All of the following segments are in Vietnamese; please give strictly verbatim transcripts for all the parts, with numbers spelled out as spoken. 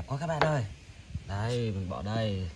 quá các bạn ơi. Đây mình bỏ đây.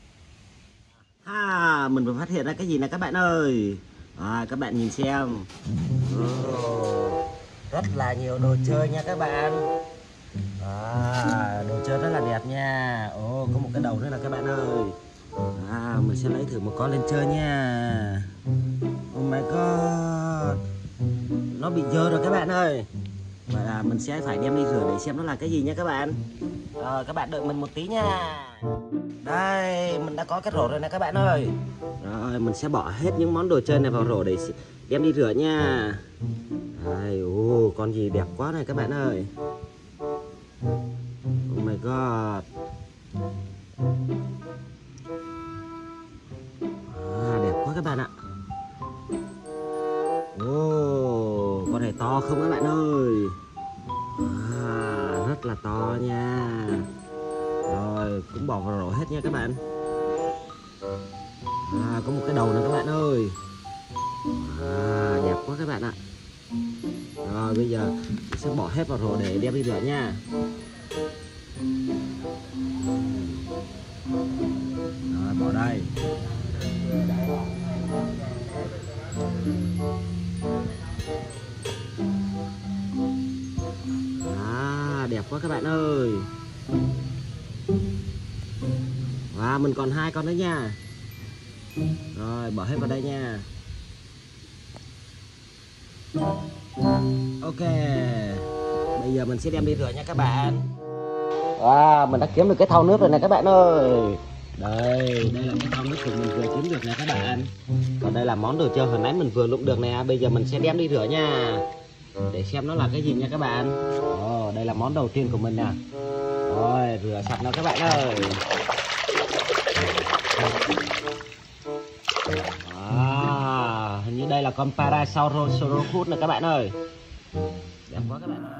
À, mình vừa phát hiện ra cái gì nè các bạn ơi. À, các bạn nhìn xem. Oh, rất là nhiều đồ chơi nha các bạn. À, đồ chơi rất là đẹp nha. Ồ, oh, có một cái đầu nữa là các bạn ơi. À, mình sẽ lấy thử một con lên chơi nha. Oh my god, nó bị dơ rồi các bạn ơi. Vậy là mình sẽ phải đem đi rửa để xem nó là cái gì nha các bạn. Rồi các bạn đợi mình một tí nha. Đây, mình đã có cái rổ rồi nè các bạn ơi. Rồi mình sẽ bỏ hết những món đồ chơi này vào rổ để đem đi rửa nha. Đây, ô, con gì đẹp quá này các bạn ơi. Oh my god. À, đẹp quá các bạn ạ. Ô, con này to không các bạn ơi. À, rất là to nha. Rồi cũng bỏ vào rổ hết nha các bạn. À, có một cái đầu nữa các bạn ơi. À, đẹp quá các bạn ạ. Rồi bây giờ mình sẽ bỏ hết vào rổ để đem đi rửa nha. Rồi bỏ đây. À, đẹp quá các bạn ơi. Và mình còn hai con nữa nha. Rồi bỏ hết vào đây nha. Ok, bây giờ mình sẽ đem đi rửa nha các bạn. Wow, mình đã kiếm được cái thau nước rồi nè các bạn ơi. Đây, đây là cái thau nước của mình vừa kiếm được nè các bạn. Còn đây là món đồ chơi hồi nãy mình vừa lụm được nè. Bây giờ mình sẽ đem đi rửa nha, để xem nó là cái gì nha các bạn. Ồ, đây là món đầu tiên của mình nè. Rồi, rửa sạch nó các bạn ơi. À, hình như đây là con Parasaurolophus nè các bạn ơi. Đẹp quá các bạn.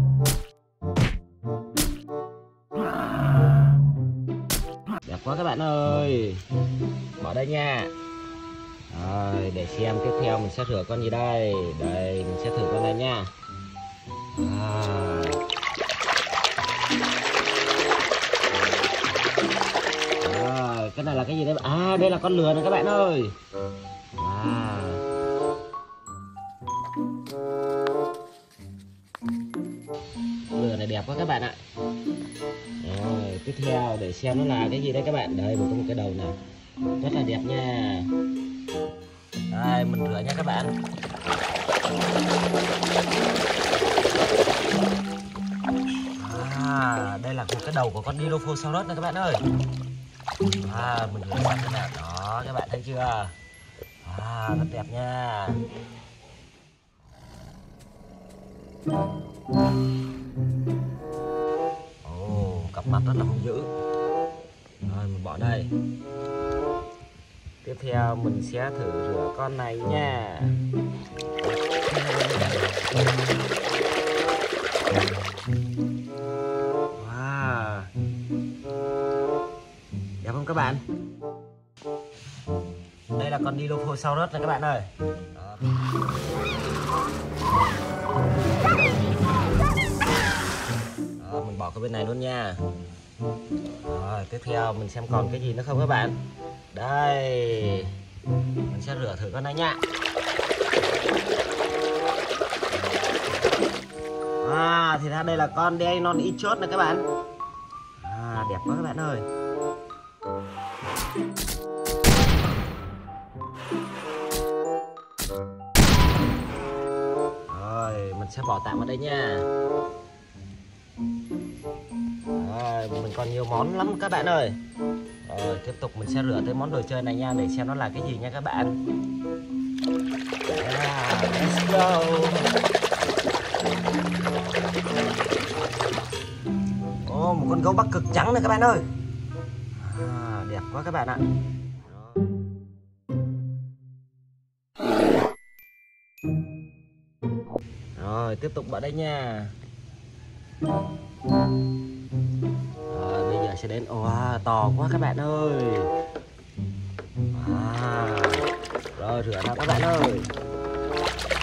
Đẹp quá các bạn ơi. Bỏ đây nha. Rồi, để xem tiếp theo mình sẽ rửa con gì đây. Đây, mình sẽ thử con này nha. À. Rồi, cái này là cái gì đây? À, đây là con lừa này các bạn ơi. À. Lừa này đẹp quá các bạn ạ. Rồi, tiếp theo để xem nó là cái gì đây các bạn. Đây, một có một cái đầu này rất là đẹp nha. Đây, mình rửa nha các bạn. À, đây là một cái đầu của con Dilophosaurus này các bạn ơi. À, mình rửa sạch nè. Đó, các bạn thấy chưa? À, rất đẹp nha. Ồ, cặp mặt rất là hung dữ. Rồi mình bỏ đây. Tiếp theo mình sẽ thử rửa con này nha. Wow, đẹp không các bạn? Đây là con Dilophosaurus này các bạn ơi. Đó. Đó, mình bỏ cái bên này luôn nha. Rồi tiếp theo mình xem còn cái gì nữa không các bạn. Đây, mình sẽ rửa thử con này nha. À, thì ra đây là con Deinonychus Ichthys này các bạn. À, đẹp quá các bạn ơi. Rồi, mình sẽ bỏ tạm vào đây nha. Rồi, mình còn nhiều món lắm các bạn ơi. Rồi, tiếp tục mình sẽ rửa tới món đồ chơi này nha, để xem nó là cái gì nha các bạn. Yeah, let's go. Ồ, một con gấu Bắc Cực trắng này các bạn ơi. À, đẹp quá các bạn ạ. Rồi, tiếp tục vào đây nha. Rồi, bây giờ sẽ đến. Wow, to quá các bạn ơi. À, rồi, rửa nào các bạn ơi.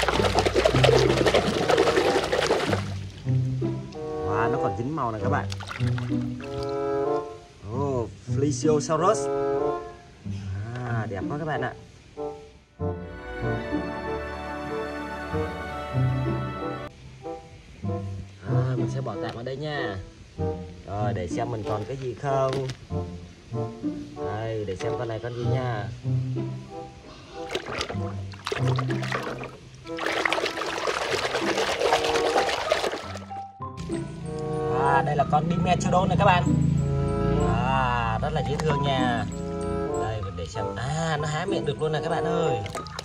Wow, nó còn dính màu này các bạn. Oh, Plesiosaurus. À, đẹp quá các bạn ạ. Rồi, mình sẽ bỏ tạm ở đây nha. Rồi, để xem mình còn cái gì không. Đây, để xem con này con gì nha. À, đây là con Dimetrodon này các bạn. À, rất là dễ thương nha. Đây, mình để xem. À, nó há miệng được luôn này các bạn ơi.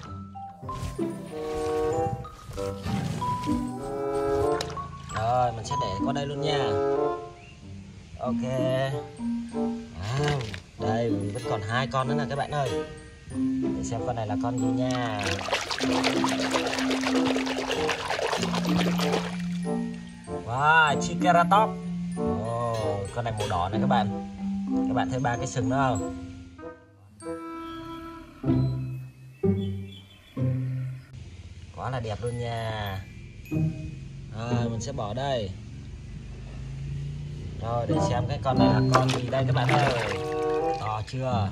Rồi, mình sẽ để qua đây luôn nha. Ok. À, đây vẫn còn hai con nữa nè các bạn ơi. Để xem con này là con gì nha. Wow, Triceratops. Oh, con này màu đỏ này các bạn. Các bạn thấy ba cái sừng đó không? Quá là đẹp luôn nha. Rồi, mình sẽ bỏ đây. Rồi, để xem cái con này là con gì đây các bạn ơi. To chưa?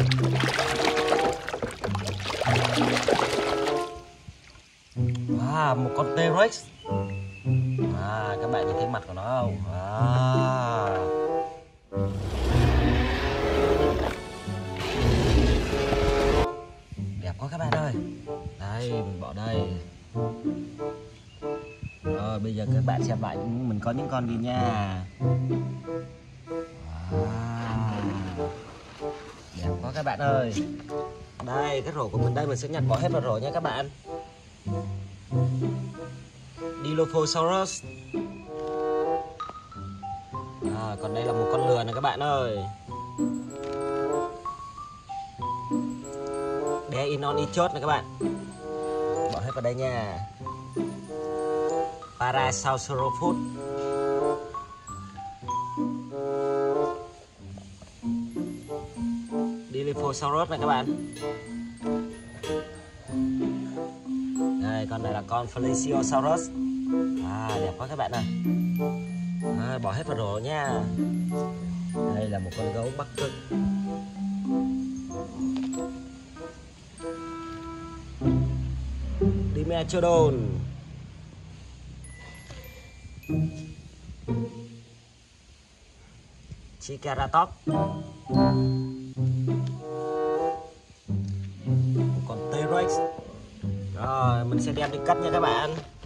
Wow, một con T-Rex. À, các bạn nhìn thấy mặt của nó không? À. Đẹp quá các bạn ơi. Đây, mình bỏ đây. Rồi, bây giờ các bạn xem lại mình có những con gì nha. Wow. Đẹp quá các bạn ơi. Đây, cái rổ của mình đây mình sẽ nhặt bỏ hết vào rổ nha các bạn. Dilophosaurus. À, còn đây là một con lừa này các bạn ơi. Deinonychus này các bạn. Bỏ hết vào đây nha. Parasaurolophus. Dilophosaurus này các bạn. Đây, con này là con Plesiosaurus. À, đẹp quá các bạn ạ. À, bỏ hết vào rổ nha. Đây là một con gấu Bắc Cực. Dimetrodon. Triceratops. Một con T-Rex. Rồi, mình sẽ đem đi cất nha các bạn.